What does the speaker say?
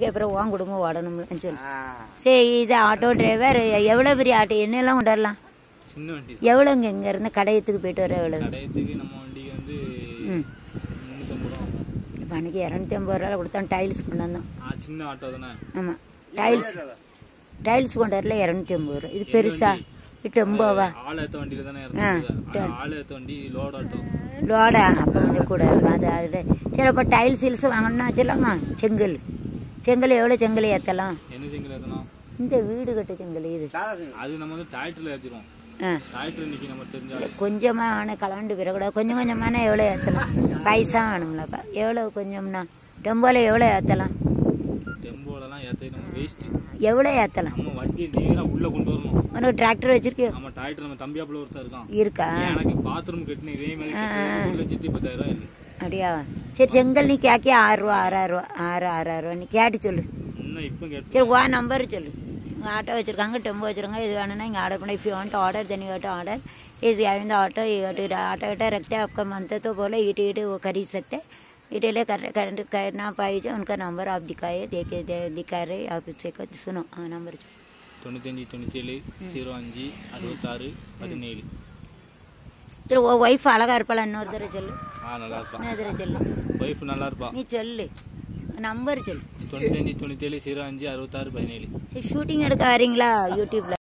இருக்கு, அப்புறம் உன் குடும்பம் ஓடணும்னு சொல்லு. சரி, இது ஆட்டோ டிரைவர். எவ்வளோ பெரிய ஆட்டோ என்னெல்லாம் கொண்டாடலாம்? சின்ன வண்டி. எவ்வளோங்க இங்கேருந்து கடையத்துக்கு போயிட்டு வர எவ்வளோ? கடையத்துக்கு நம்ம வண்டிக்கு வந்து 350 ரூபா. இப்போ அன்றைக்கி 250 ரூபா கொடுத்தோம். டைல்ஸ் கொண்டு வந்தோம். சின்ன ஆட்டோ தானே? ஆமாம், டைல்ஸ் கொண்டு வரல 250 ரூபா. இது பெருசா? இது டெம்போவா? ஆளேத்த வண்டியில தானே? ஆளேத்த வண்டி லோட் ஆட்டோ. லோடா? அப்போ கொஞ்சம் கூட அது அது. சரி, அப்போ டைல்ஸ் ஹில்ஸ் வாங்கணும்னா வச்சிடலாமா? செங்கல் எவ்வளோ செங்கல் ஏற்றலாம்? என்ன செங்கல் ஏற்றலாம்? இந்த வீடு கட்ட செங்கல் இது. அது நம்ம வந்து டிராக்டர்ல ஏற்றிடுவோம். டிராக்டர் இன்னைக்கு நம்ம தெரிஞ்சா கொஞ்சமாக ஆனால் கலண்டு பிறக்கூடாது. கொஞ்சம் கொஞ்சமான எவ்வளோ ஏற்றலாம்? பைசா வேணுங்களாப்பா? எவ்வளோ கொஞ்சம்னா? டெம்போவில் எவ்வளோ ஏற்றலாம்? டெம்போலலாம் ஏற்ற நம்ம வேஸ்ட். எவ்வளோ ஏற்றலாம்? நம்ம வண்டியை நேராக உள்ளே கொண்டு வரணும். உனக்கு டிராக்டர் வச்சிருக்கியோ? நம்ம டிராக்டர் நம்ம தம்பியாப்புல ஒருத்தர் இருக்கான். இருக்கா? எனக்கு பாத்ரூம் கட்டின இதே மாதிரி 1,10,000 ரூபாய் இல்லை. அப்படியா? சரி, செங்கல் நீ கேட்க 6 ரூபா 6,000 ரூபா நீ கேட்டு சொல்லு. இன்னும் இப்போ கேட்டு சரி, நம்பர் சொல்லு. இங்கே ஆட்டோ வச்சுருக்காங்க, டெம்போ வச்சுருக்காங்க. இது வேணும்னா இங்கே ஆர்டர் பண்ணி. If you want order then you have to order is having the auto auto रखते हैं आपका मनते तो बोले ईट वो खरीद सकते हैं. इटेले करना पाइए उनका नंबर आप दिखाइए. दिखा रहे आप इससे सुनो. हाँ, नंबर 95 97 05 66 17. சரி, ஒய்ஃப் அழகா இருப்பாளா? இன்னொரு தடவை சொல்லு. நல்லா இருப்பா. இன்னொரு தடவை சொல்லு. ஒய்ஃப் நல்லா இருப்பா. நீ சொல்லு, நம்பர் சொல்லு. 95 97 05 66 17. சரி, ஷூட்டிங் எடுக்க வரீங்களா யூடியூப்ல?